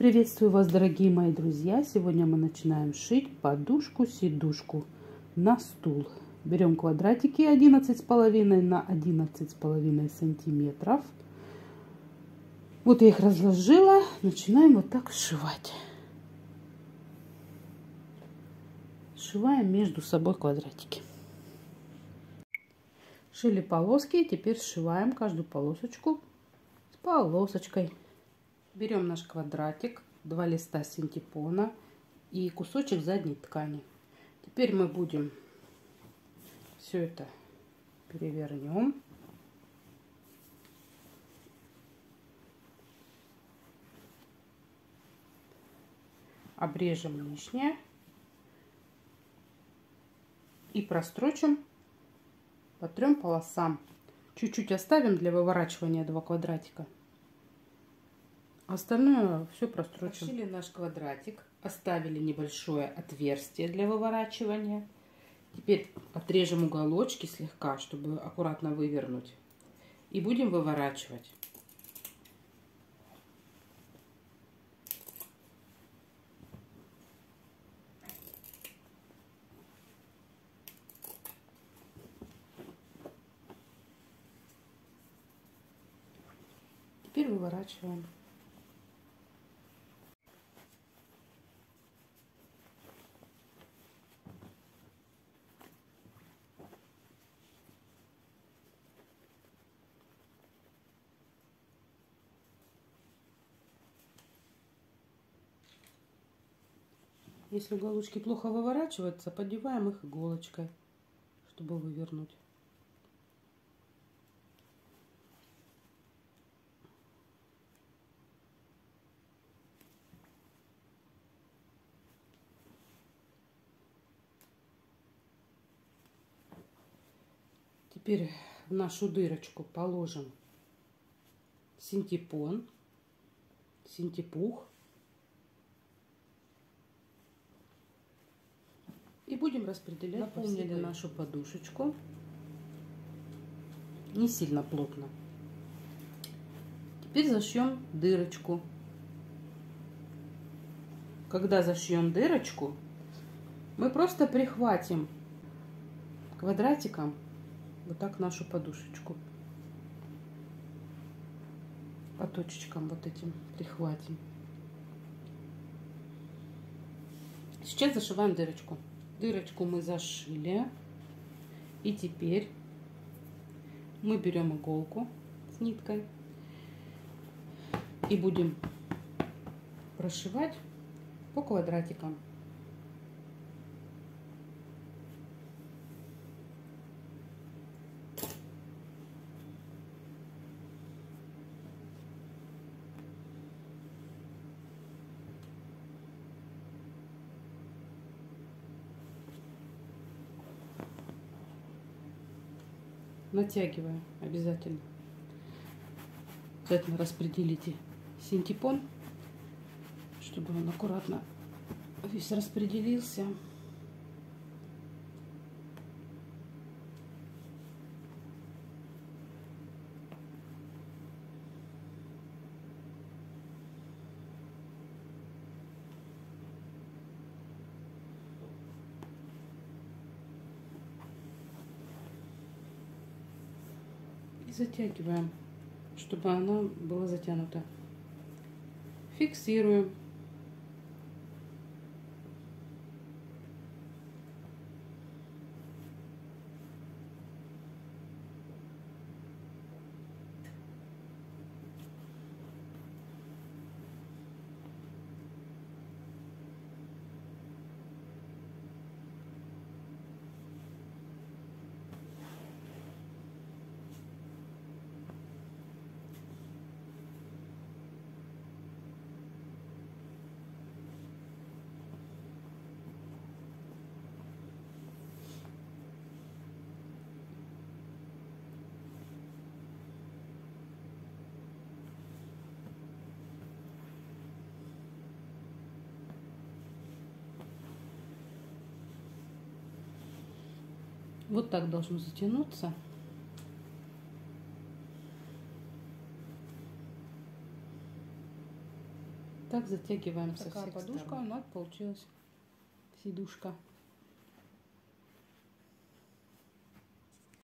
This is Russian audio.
Приветствую вас, дорогие мои друзья! Сегодня мы начинаем шить подушку-сидушку на стул. Берем квадратики 11,5 на 11,5 сантиметров. Вот я их разложила. Начинаем вот так сшивать. Сшиваем между собой квадратики. Шили полоски, теперь сшиваем каждую полосочку с полосочкой. Берем наш квадратик, 2 листа синтепона и кусочек задней ткани. Теперь мы будем все это перевернем. Обрежем лишнее и прострочим по 3 полосам. Чуть-чуть оставим для выворачивания 2 квадратика. Остальное все прострочим. Пошили наш квадратик, оставили небольшое отверстие для выворачивания. Теперь отрежем уголочки слегка, чтобы аккуратно вывернуть. И будем выворачивать. Теперь выворачиваем. Если уголочки плохо выворачиваются, поддеваем их иголочкой, чтобы вывернуть. Теперь в нашу дырочку положим синтепон, синтепух. И будем распределять. Наполнили нашу подушечку. Не сильно плотно. Теперь зашьем дырочку. Когда зашьем дырочку, мы просто прихватим квадратиком вот так нашу подушечку. По точечкам вот этим прихватим. Сейчас зашиваем дырочку. Дырочку мы зашили. И теперь мы берем иголку с ниткой и будем прошивать по квадратикам. Натягивая обязательно. Обязательно распределите синтепон, чтобы он аккуратно весь распределился. Затягиваем, чтобы она была затянута. Фиксируем. Вот так должно затянуться. так затягиваем со Такая всех подушка сторон. у нас получилась. Сидушка.